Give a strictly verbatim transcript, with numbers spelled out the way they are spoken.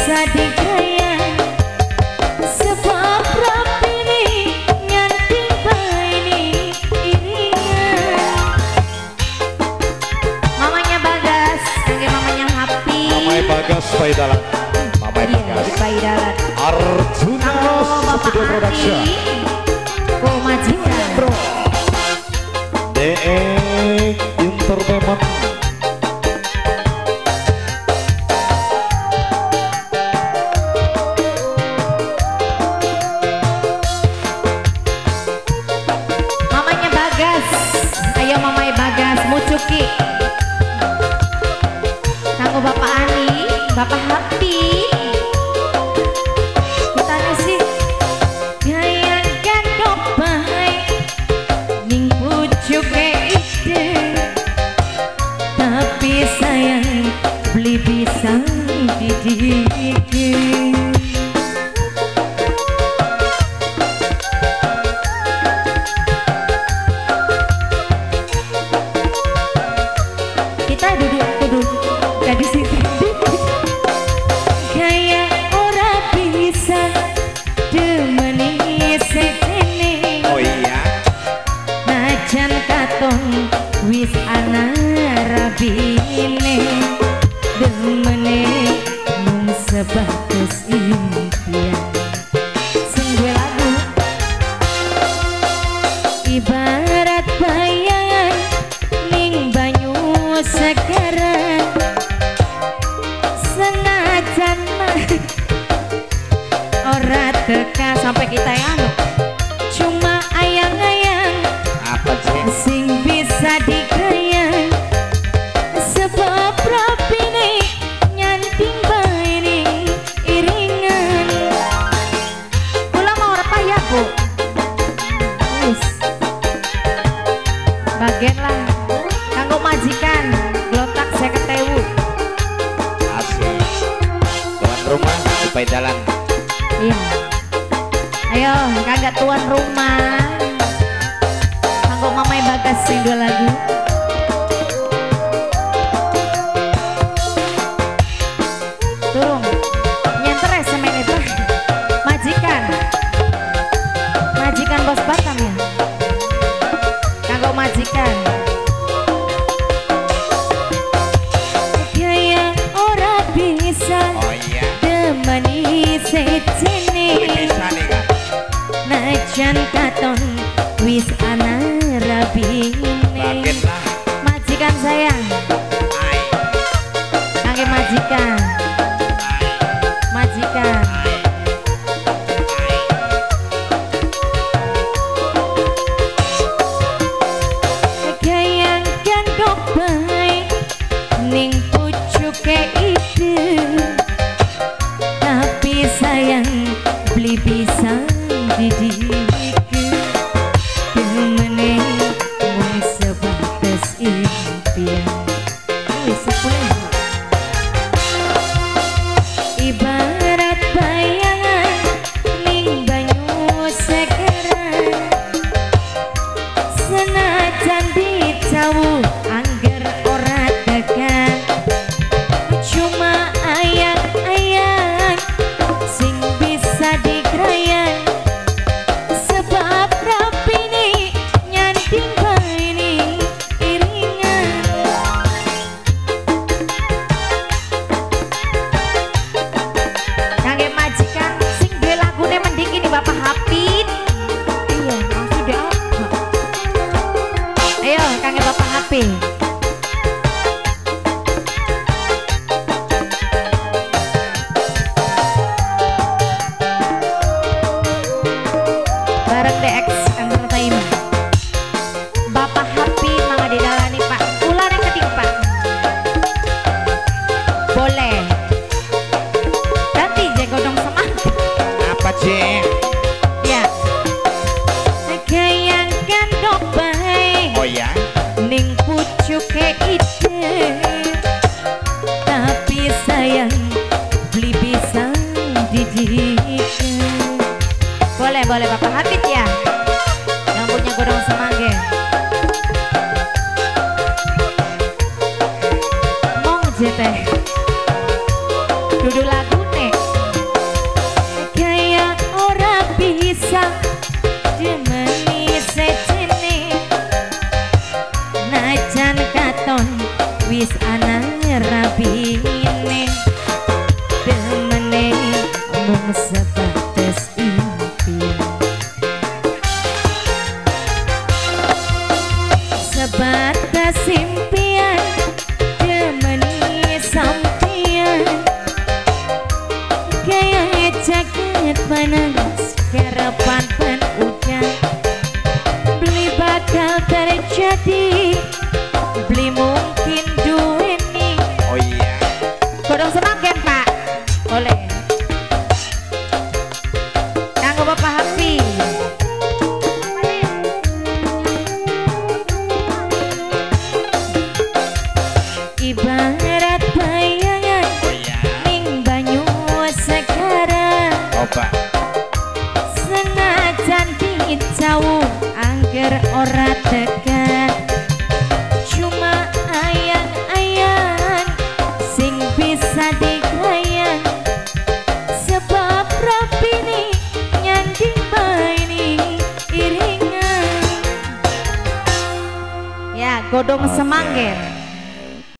bisa digaya sebab rapi nih nyanting baini iringan. Mamanya Bagas, kangge mamanya Happy. Mamanya Bagas Paidalan. Mamanya Bagas Paidalan. Arjuna Studio Production. Ko majikan. Bro. D E Entertainment. Mamanya Bagas, ayo mamanya Bagas mucuki. Kanggo Bapak Ani, Bapak Happy. Kita sih gaya gandok baik ning pucuke ide, tapi sayang beli bisa didikit. Kita duduk duduk gak di situ. Gaya ora bisa demeni sekene. Oh iya. Najan katon wis ana rabine, demene mung sebatas impian. Sing gue lagu ibarat bayangan ning banyu sekarang, senajan ora teka sampai kita yang anu, cuma ayang-ayang Apa sih? sing bisa digaya sebab rapi nih nyanting baini iringan. Kula mau repah ya Bu, wis bagian lah kanggo majikan glotak seket ewu. Asik. Tuan rumah di Paidalan. Iya, ayo kagak tuan rumah kanggo mamai Bagas sing dua lagu. Turung nyenter ya semen itu majikan majikan bos Batam ya, kanggo majikan. Gaya ora bisa Oh iya. demeni secene, Bisa nih kan. najan katon wis ana rabine. Bagian lah. Majikan sayang, Hai. kangge majikan, majikan. Gayang gandok baik ning pucuke ide, tapi sayang beli bisa didikit. Demene mung sebatas impian. Wis sepuluh. Ibarat bayangan ning banyu sekarang, senajan dijauh angger ora tekan, cuma ayang-ayang sing bisa digrayan sebab rapi nih nyanting baini iringan. Kangge majikan sing duwe lagune mending ini Bapak Hapit. Iya, maksudnya apa? Ayo kangge Bapak Hapit. Bareng D X Entertainment. Bapak Happy mangga didalani Pak. Ular yang ketimpa. Boleh. Ganti jegodong semangka. Apa sih? Ya. Gayang gandok baik Oh iya. ning pucuke ide, tapi sayang beli bisa didikit. Boleh boleh Bapak Habib ya, yang punya godong semangge. Mong jete, dudu lagu nek. sebatas impian, sebatas impian demeni sampian, kayak jaket panas kerepan pan udah beli bakal terjadi, beli mungkin duweni. Oh iya. Godong semakin Pak, oleh kanggo Bapak Happy. Ibarat bayangan Oh iya. ning banyu sekarang, Oba. senajan dicau angger ora tekan, cuma ayang-ayang sing bisa digayang, sebab rapini nyandi maini iringan. Ya, godong Oke. semangger.